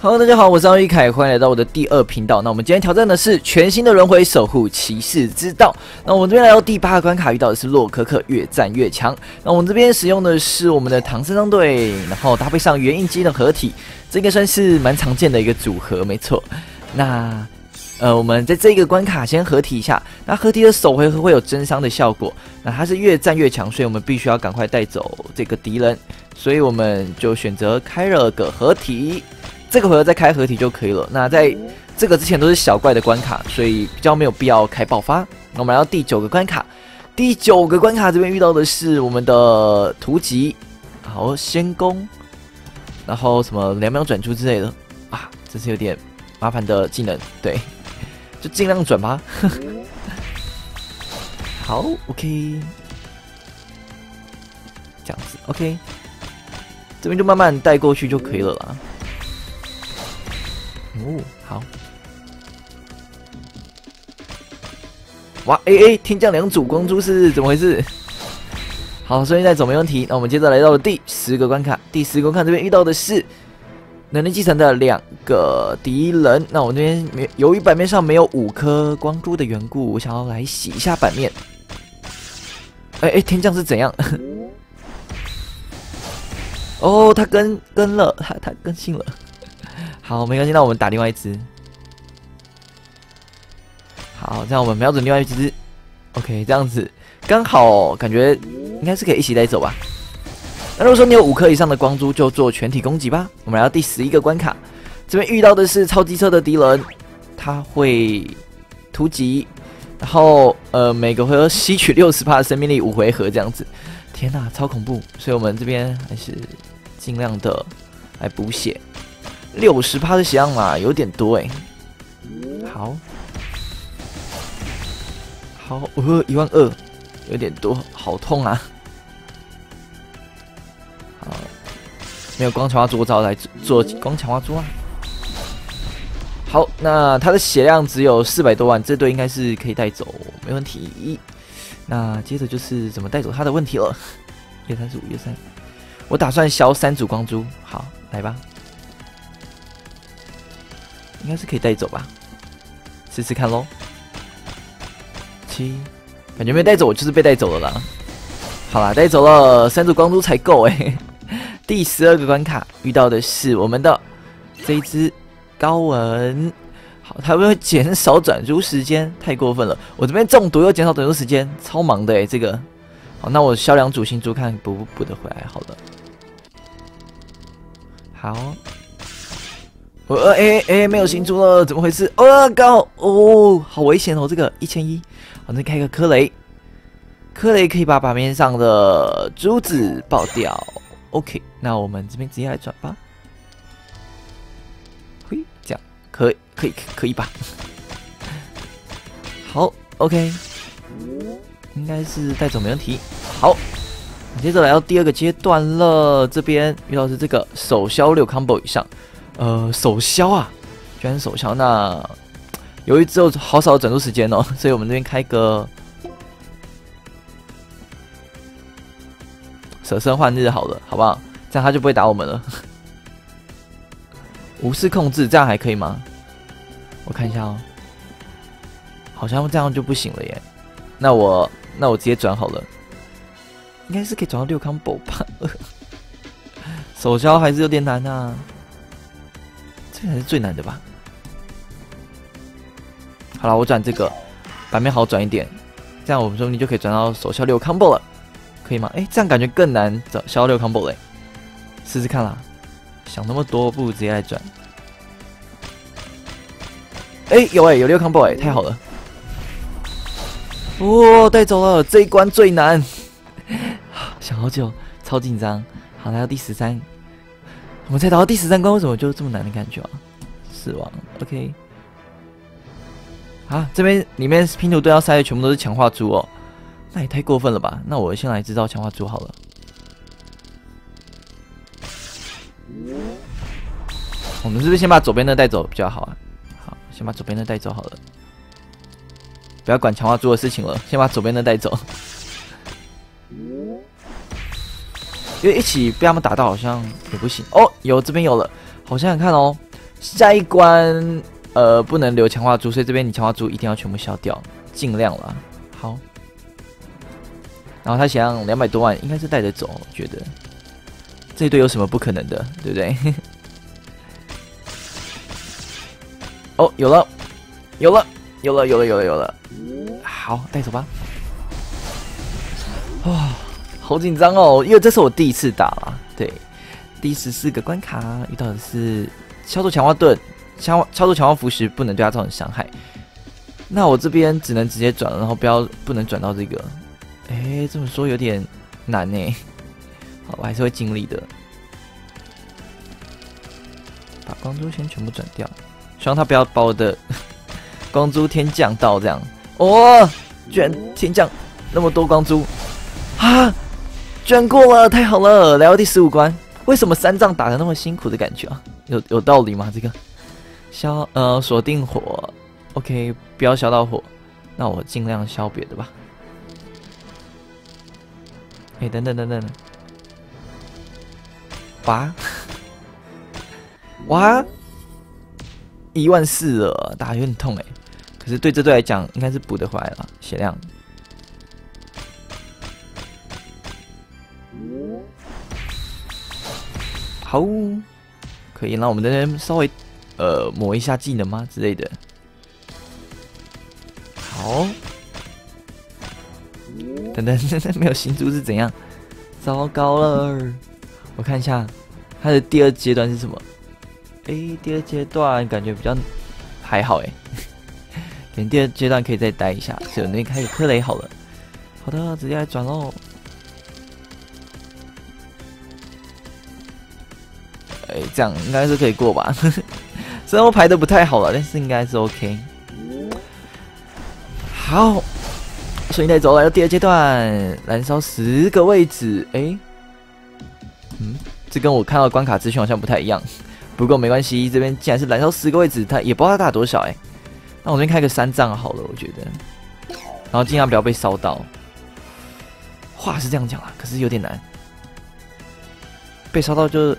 Hello， 大家好，我是奥一凯，欢迎来到我的第2频道。那我们今天挑战的是全新的轮回守护骑士之道。那我们这边来到第8个关卡，遇到的是洛可可，越战越强。那我们这边使用的是我们的唐三藏队，然后搭配上元印机的合体，这个算是蛮常见的一个组合，没错。那我们在这个关卡先合体一下。那合体的首回合会有增伤的效果，那它是越战越强，所以我们必须要赶快带走这个敌人，所以我们就选择开了个合体。这个回合再开合体就可以了。那在这个之前都是小怪的关卡，所以比较没有必要开爆发。那我们来到第9个关卡，第9个关卡这边遇到的是我们的图集，好先攻，然后什么2秒转出之类的啊，这是有点麻烦的技能，对，就尽量转吧。好 ，OK， 这样子 OK， 这边就慢慢带过去就可以了啦。哦，好，哇，天降2组光珠是怎么回事？好，顺利带走没问题。那我们接着来到了第10个关卡，第10个关卡这边遇到的是能力继承的2个敌人。那我这边由于版面上没有5颗光珠的缘故，我想要来洗一下版面。天降是怎样？哦，他跟了，他更新了。好，没关系，那我们打另外一只。好，这样我们瞄准另外一只。OK， 这样子刚好，感觉应该是可以一起带走吧。那如果说你有5颗以上的光珠，就做全体攻击吧。我们来到第11个关卡，这边遇到的是超机车的敌人，他会突击，然后每个回合吸取60%的生命力，5回合这样子。天哪，超恐怖！所以我们这边还是尽量的来补血。60%的血量嘛，有点多好，12000，有点多，好痛啊！好，没有光强化珠，我只好来做光强化珠啊。好，那他的血量只有400多万，这队应该是可以带走，没问题。那接着就是怎么带走他的问题了。135，135，我打算消3组光珠，好，来吧。应该是可以带走吧，试试看咯。7，感觉没带走，我就是被带走了啦。好啦，带走了3组光珠才够第12个关卡遇到的是我们的这一只高文，好，它会减少转珠时间，太过分了。我这边中毒又减少转珠时间，超忙的这个。好，那我消2组星珠看补得回来好了。好。没有星珠了，怎么回事？高好危险哦！这个1100，好，那开个科雷，科雷可以把版面上的珠子爆掉。OK， 那我们这边直接来转吧。嘿，这样可以吧？好 ，OK， 应该是带走没问题。好，接着来到第2个阶段了，这边遇到是这个手消6 combo 以上。手消啊，居然手消。那由于只有好少的转注时间哦，所以我们这边开个舍身换日好了，好不好？这样他就不会打我们了。无视控制，这样还可以吗？我看一下哦，好像这样就不行了耶。那我直接转好了，应该是可以转到6 combo 吧。手消还是有点难啊。这才是最难的吧？好了，我转这个版面好转一点，这样我们说不定就可以转到手消6 combo 了，可以吗？这样感觉更难消6 combo 嘞，试试看啦。想那么多，不如直接来转。有6 combo 太好了！带走了，这一关最难，想好久，超紧张。好，来到第13。我们才打到第13关，为什么就这么难的感觉啊？死亡 ，OK。啊，这边里面拼图队要塞的全部都是强化珠哦，那也太过分了吧？那我先来制造强化珠好了。我们是不是先把左边的带走比较好啊？好，先把左边的带走好了，不要管强化珠的事情了，先把左边的带走。因为一起被他们打到好像也不行哦。有这边有了，好想想看哦。 下一关不能留强化珠，所以这边你强化珠一定要全部消掉，尽量啦。好，然后他想要200多万，应该是带着走，我觉得这一队有什么不可能的，对不对？哦，有了，有了，有了，有了，有了，有了。好，带走吧。哇、哦，好紧张哦，因为这是我第一次打啦。对，第14个关卡遇到的是操作强化盾，操作强化符石不能对他造成伤害。那我这边只能直接转，然后不能转到这个。哎，这么说有点难呢。好，我还是会尽力的。把光珠先全部转掉，希望他不要把我的光珠天降到这样。哦，居然天降那么多光珠啊！居然过了，太好了！来到第15关，为什么3仗打得那么辛苦的感觉啊？有道理吗？这个锁定火 ，OK， 不要烧到火，那我尽量烧别的吧。哎，等等等等，哇，14000了，打得有点痛哎。可是对这队来讲，应该是补得回来了，血量。好，可以让我们这边稍微磨一下技能吗之类的。好，等等，没有新珠是怎样？糟糕了！我看一下它的第2阶段是什么？第2阶段感觉比较还好哎，可能第2阶段可以再待一下，所以我那边开始科雷好了。好的，直接来转喽。这样应该是可以过吧？虽然我排的不太好了，但是应该是 OK。好，顺利带走来到第2阶段，燃烧10个位置。这跟我看到的关卡资讯好像不太一样。不过没关系，这边既然是燃烧10个位置，它也不知道它打多少那我这边开个3仗好了，我觉得。然后尽量不要被烧到。话是这样讲啦，可是有点难。被烧到就。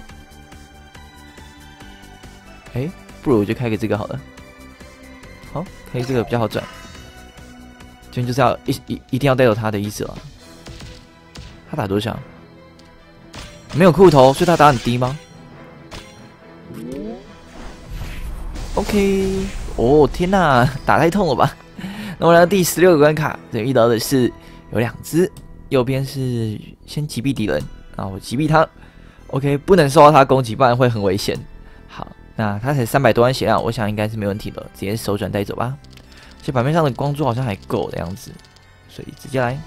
不如我就开个这个好了。好，开这个比较好转。今天就是要一定要带走他的意思了。他打多少？没有裤头，所以他打很低吗 ？OK， 哦天哪，打太痛了吧？那我来到第16个关卡，这遇到的是有2只，右边是先击毙敌人，然后我击毙他。OK， 不能受到他攻击，不然会很危险。好。那他才300多万血量，我想应该是没问题的，直接手转带走吧。而且版面上的光珠好像还够的样子，所以直接来。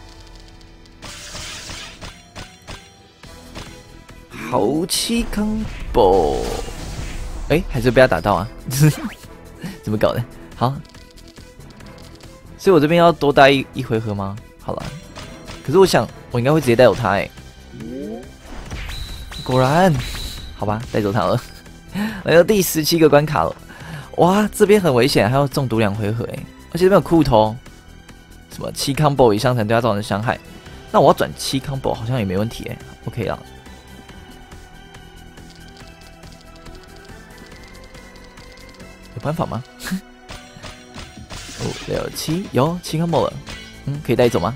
好气 combo， 还是被他打到啊？怎么搞的？好，所以我这边要多待一回合吗？好了，可是我想我应该会直接带走他果然，好吧，带走他了。来到第17个关卡了，哇，这边很危险，还要中毒2回合而且这边有裤头，什么7 combo 以上才对他造成伤害。那我要转7 combo 好像也没问题OK 啦。有办法吗？5、6、7，有7 combo 了，可以带走吗？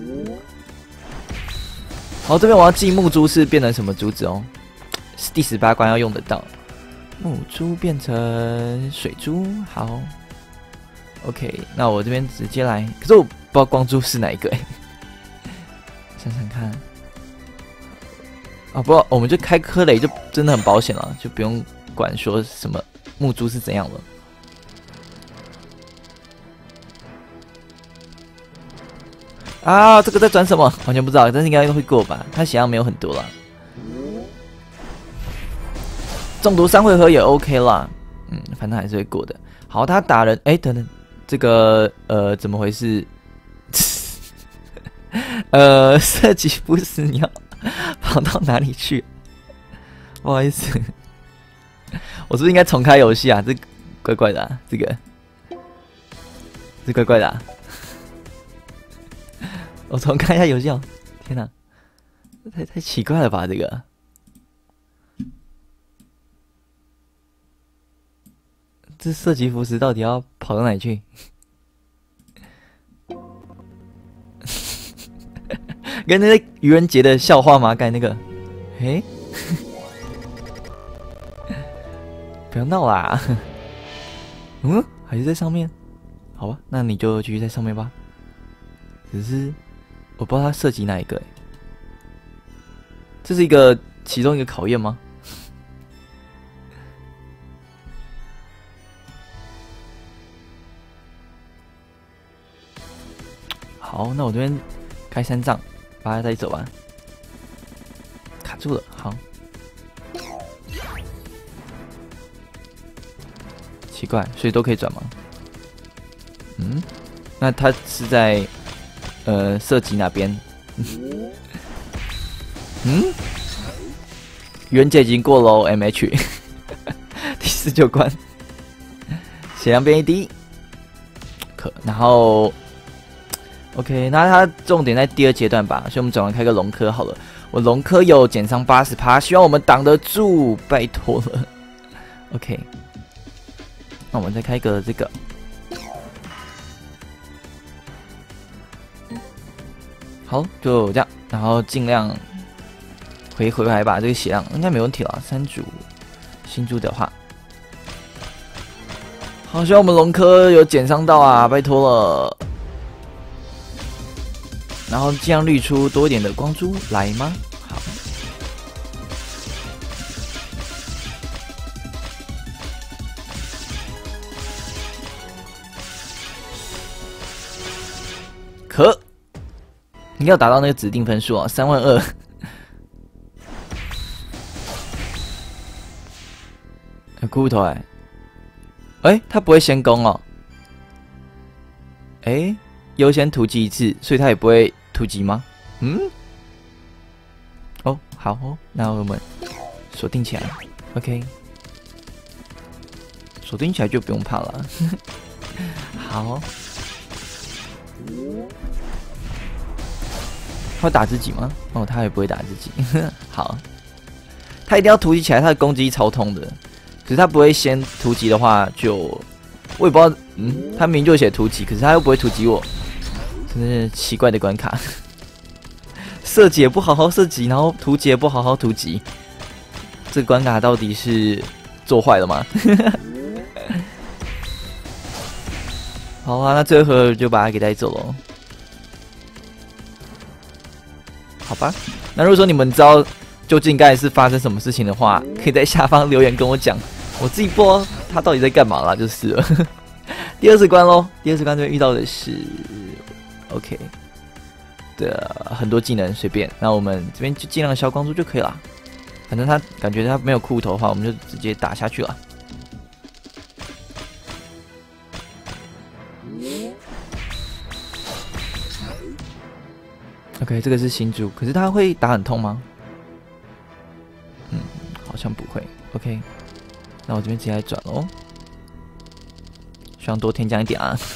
好，这边我要记木珠是变成什么珠子是第18关要用得到。木珠变成水珠，好 ，OK， 那我这边直接来，可是我不知道光珠是哪一个想想看，不，我们就开科雷就真的很保险了，就不用管说什么木珠是怎样了。这个在转什么？完全不知道，但是应该会过吧？他血量没有很多了。中毒3回合也 OK 啦，反正还是会过的。好，他打人，等等，这个怎么回事？射击不死鸟跑到哪里去？不好意思，我是不是应该重开游戏啊？这怪怪的这个，这怪怪的我重开一下游戏天哪，太奇怪了吧这个。 这射击符石到底要跑到哪里去？跟那个愚人节的笑话吗？刚才那个，诶，不要闹啦！嗯，还是在上面？好吧，那你就继续在上面吧。只是我不知道它涉及哪一个，这是其中一个考验吗？好，那我这边开3丈，把它带走吧。卡住了，好。奇怪，所以都可以转吗？嗯，那它是在射击哪边？嗯，原解已经过喽 ，MH 第19关，血量变1滴，然后 OK， 那它重点在第2阶段吧，所以我们转完开个龙科好了。我龙科有减伤80%，希望我们挡得住，拜托了。OK， 那我们再开个这个。好，就这样，然后尽量回来吧，这个血量应该没问题了。3组新猪的话，好，希望我们龙科有减伤到啊，拜托了。然后尽量滤出多一点的光珠来吗？好，应该要达到那个指定分数啊，32000。骷髅头他不会先攻哦。优先突击1次，所以他也不会突击吗？嗯。哦，好哦，那我们锁定起来 ，OK。锁定起来就不用怕了。好。他会打自己吗？哦，他也不会打自己。好，他一定要突击起来，他的攻击超痛的。可是他不会先突击的话，我也不知道。他明明就写突击，可是他又不会突击我，真是奇怪的关卡。射击也不好好射击，然后突击也不好好突击，这个关卡到底是做坏了吗？好啊，那最后一回合就把他给带走了。好吧，那如果说你们知道究竟刚才是发生什么事情的话，可以在下方留言跟我讲，我自己不知道他到底在干嘛啦，就是了。第20关咯，第20关这边遇到的是 OK 的很多技能，随便。那我们这边就尽量消光珠就可以了。反正他感觉他没有骷髅头的话，我们就直接打下去了。OK， 这个是新猪，可是他会打很痛吗？好像不会。OK， 那我这边直接来转喽，希望多添加一点啊。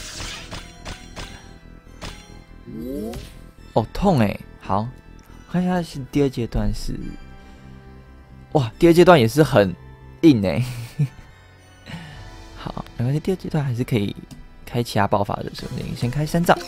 哦，痛好，我看一下是第2阶段是，哇，第2阶段也是很硬好，没关系，第2阶段还是可以开其他爆发的，说不定先开3丈。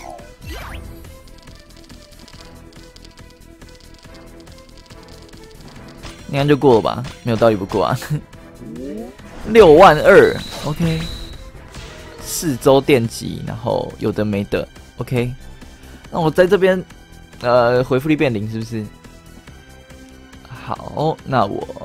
应该就过了吧，没有道理不过啊。62000 ，OK。4周电击，然后有的没的 ，OK。那我在这边，回复力变0是不是？好，那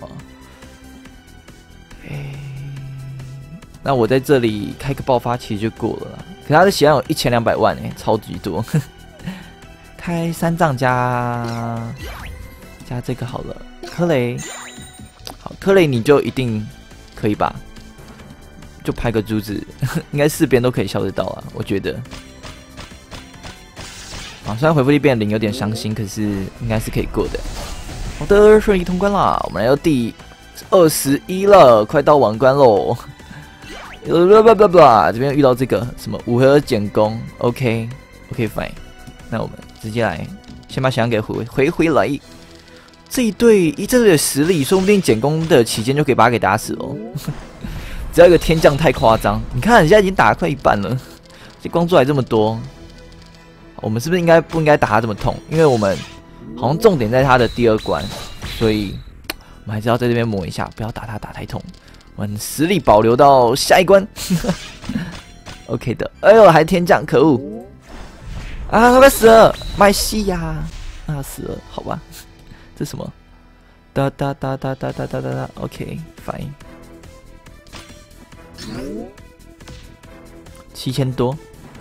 我在这里开个爆发其实就过了啦。可是他的血量有1200万超级多。开3丈加这个好了。科雷，好，科雷你就一定可以吧？就拍个珠子，应该4边都可以消得到啊，我觉得。好，虽然回复力变0有点伤心，可是应该是可以过的。好的，顺利通关啦！我们来到第21了，快到王关喽。这边遇到这个什么5合减攻 ，OK fine。那我们直接来，先把血量给回来。这一队的实力，说不定减攻的期间就可以把他给打死哦。 只要一个天降太夸张，你看人家已经打了快一半了，这光柱还这么多，我们是不是不应该打他这么痛？因为我们好像重点在他的第2关，所以我们还是要在这边磨一下，不要打他打太痛。我们实力保留到下一关，OK 的。哎呦，还天降，可恶！啊，他快死了，麦西呀！啊，死了，好吧。这什么？哒哒哒哒哒哒哒哒哒 ，OK fine。7000多，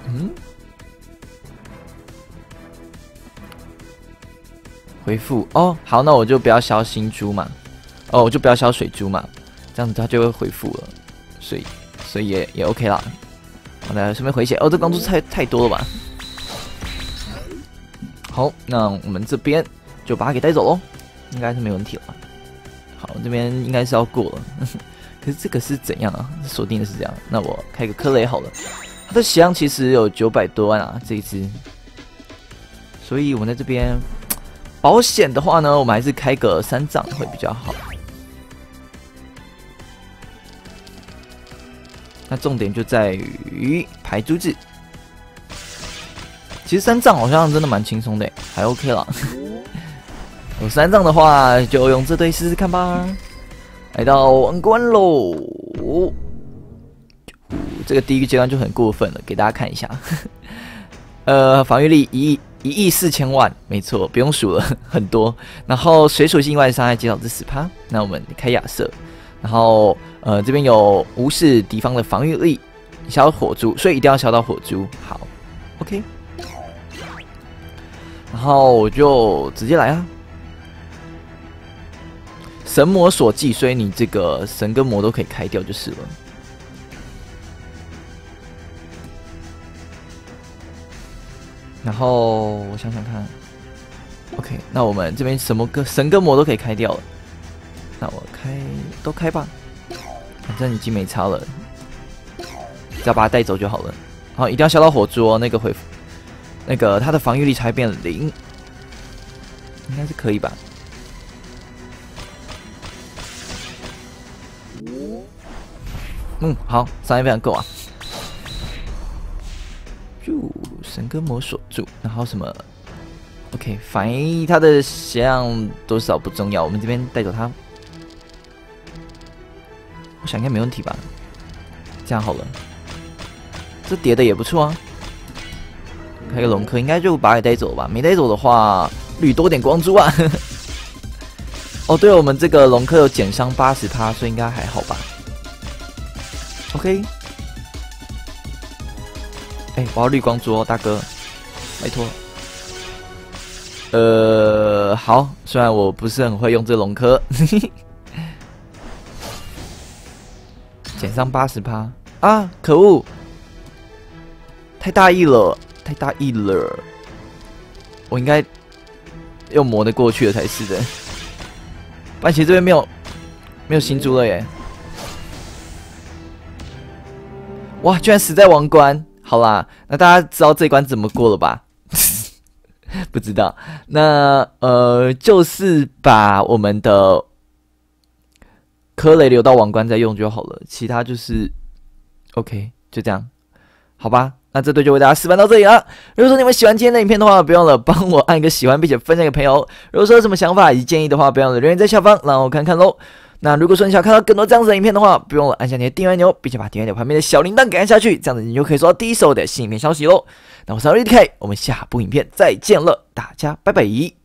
回复哦，好，那我就不要消星珠嘛，哦，我就不要消水珠嘛，这样子它就会回复了，所以也 OK 啦。好的，顺便回血哦，这光柱太多了吧？好，那我们这边就把它给带走喽，应该是没问题了吧？好，这边应该是要过了，可是这个是怎样啊？锁定的是这样，那我开个科雷好了。它的血量其实有900多万啊，这一只，所以我们在这边保险的话呢，我们还是开个3丈会比较好。那重点就在于排珠子。其实3丈好像真的蛮轻松的，还 OK 啦。有3丈的话，就用这队试试看吧。来到王冠喽，这个第1个阶段就很过分了，给大家看一下。防御力1亿4000万，没错，不用数了，很多。然后水属性意外伤害减少至10%。那我们开亚瑟，然后这边有无视敌方的防御力，消火珠，所以一定要消到火珠。好 ，OK。然后我就直接来啊。神魔所记，所以你这个神跟魔都可以开掉就是了。然后我想想看 ，OK， 那我们这边什么神跟魔都可以开掉了。那我都开吧，反正已经没差了，只要把它带走就好了。好，一定要消到火珠哦，那个回复，那个它的防御力才变0，应该是可以吧？好，伤害非常够啊。神跟魔锁住，然后什么 ？OK， 反应它的血量多少不重要，我们这边带走它。我想应该没问题吧？这样好了，这叠的也不错啊。开个龙科应该就把它带走了吧？没带走的话，绿多点光珠啊。哦，对了，我们这个龙科有减伤80%，所以应该还好吧？ OK， 我要绿光珠哦，大哥，拜托。好，虽然我不是很会用这龙科，减伤80%啊，可恶，太大意了，太大意了，我应该用磨得过去的才是的。不然其实这边没有新珠了耶。哇！居然死在王冠，好啦，那大家知道这一关怎么过了吧？不知道，那就是把我们的科雷留到王冠再用就好了，其他就是 OK， 就这样，好吧？那这队就为大家示范到这里了。如果说你们喜欢今天的影片的话，不要忘了帮我按一个喜欢，并且分享给朋友。如果说有什么想法以及建议的话，不要忘了留言在下方，让我看看喽。那如果说你想看到更多这样子的影片的话，不用了按下你的订阅按钮，并且把订阅钮旁边的小铃铛给按下去，这样子你就可以收到第一手的新影片消息喽。那我是RDK，我们下部影片再见了，大家拜拜。